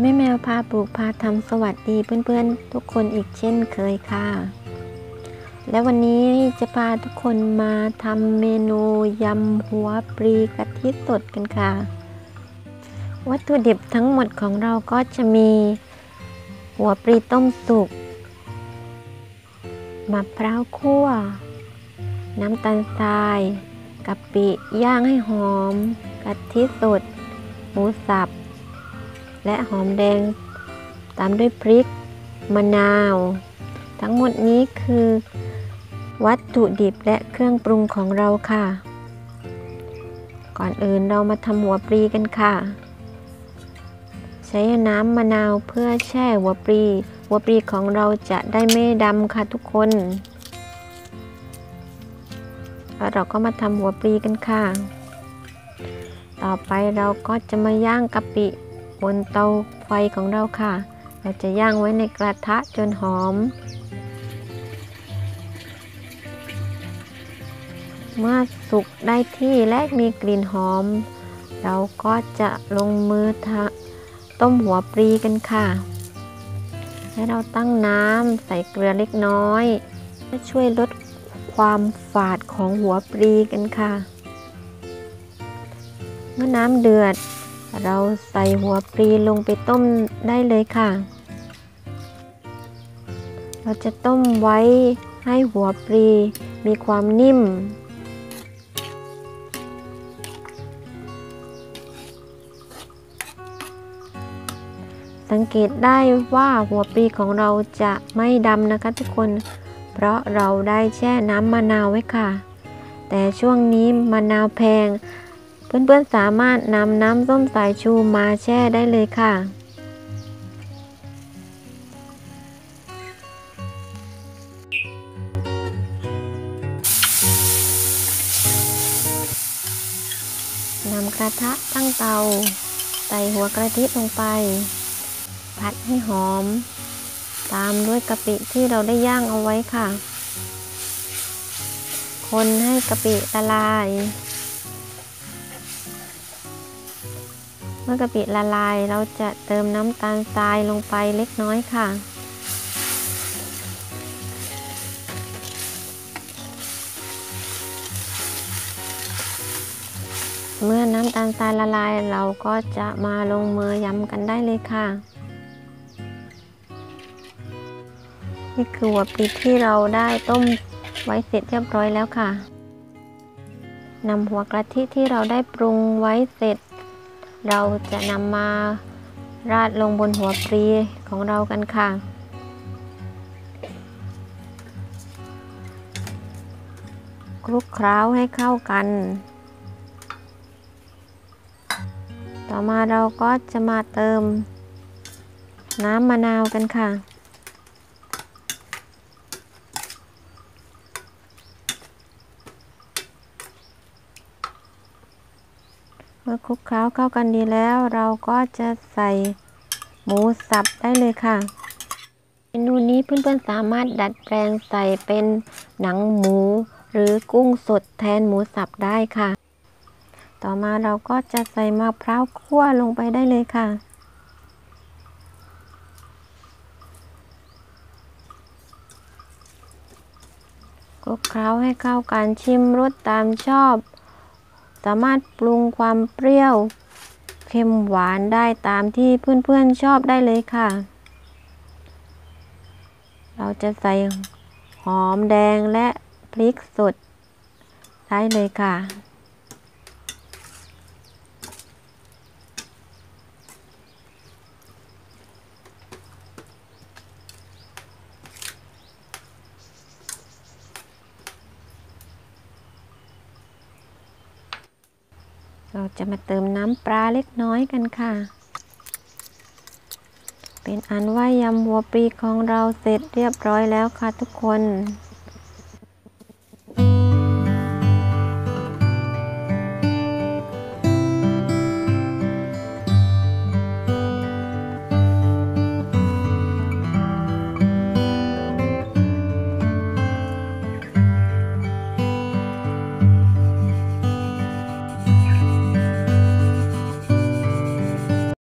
แม่แมวพาปลูกพาทำสวัสดีเพื่อนๆทุกคนอีกเช่นเคยค่ะและวันนี้จะพาทุกคนมาทำเมนูยำหัวปลีกะทิสดกันค่ะวัตถุดิบทั้งหมดของเราก็จะมีหัวปลีต้มสุกมะพร้าวคั่วน้ำตาลทรายกะปิย่างให้หอมกะทิสดหมูสับและหอมแดงตามด้วยพริกมะนาวทั้งหมดนี้คือวัตถุดิบและเครื่องปรุงของเราค่ะก่อนอื่นเรามาทำหัวปลีกันค่ะใช้น้ำมะนาวเพื่อแช่หัวปลีของเราจะได้ไม่ดำค่ะทุกคนแล้วเราก็มาทำหัวปลีกันค่ะต่อไปเราก็จะมาย่างกะปิบนเตาไฟของเราค่ะเราจะย่างไว้ในกระทะจนหอมเมื่อสุกได้ที่และมีกลิ่นหอมเราก็จะลงมือต้มหัวปลีกันค่ะให้เราตั้งน้ำใส่เกลือเล็กน้อยเพื่อช่วยลดความฝาดของหัวปลีกันค่ะเมื่อน้ำเดือดเราใส่หัวปลีลงไปต้มได้เลยค่ะเราจะต้มไว้ให้หัวปลีมีความนิ่มสังเกตได้ว่าหัวปลีของเราจะไม่ดำนะคะทุกคนเพราะเราได้แช่น้ำมะนาวไว้ค่ะแต่ช่วงนี้มะนาวแพงเพื่อนๆสามารถนำน้ำส้มสายชูมาแช่ได้เลยค่ะนำกระทะตั้งเตาใส่หัวกระทิลงไปผัดให้หอมตามด้วยกะปิที่เราได้ย่างเอาไว้ค่ะคนให้กะปิละลายเมื่อกะปิละลายเราจะเติมน้ำตาลทรายลงไปเล็กน้อยค่ะเมื่อน้ำตาลทรายละลายเราก็จะมาลงมือยำกันได้เลยค่ะนี่คือหัวปลีที่เราได้ต้มไว้เสร็จเรียบร้อยแล้วค่ะนำหัวกะทิที่เราได้ปรุงไว้เสร็จเราจะนำมาราดลงบนหัวปลีของเรากันค่ะคลุกเคล้าให้เข้ากันต่อมาเราก็จะมาเติมน้ำมะนาวกันค่ะเมื่อคลุกเคล้าเข้ากันดีแล้วเราก็จะใส่หมูสับได้เลยค่ะเมนูนี้เพื่อนๆสามารถดัดแปลงใส่เป็นหนังหมูหรือกุ้งสดแทนหมูสับได้ค่ะต่อมาเราก็จะใส่มะพร้าวคั่วลงไปได้เลยค่ะคลุกเคล้าให้เข้ากันชิมรสตามชอบสามารถปรุงความเปรี้ยวเค็มหวานได้ตามที่เพื่อนๆชอบได้เลยค่ะเราจะใส่หอมแดงและพริกสดได้เลยค่ะเราจะมาเติมน้ำปลาเล็กน้อยกันค่ะเป็นอันว่ายำหัวปลีของเราเสร็จเรียบร้อยแล้วค่ะทุกคน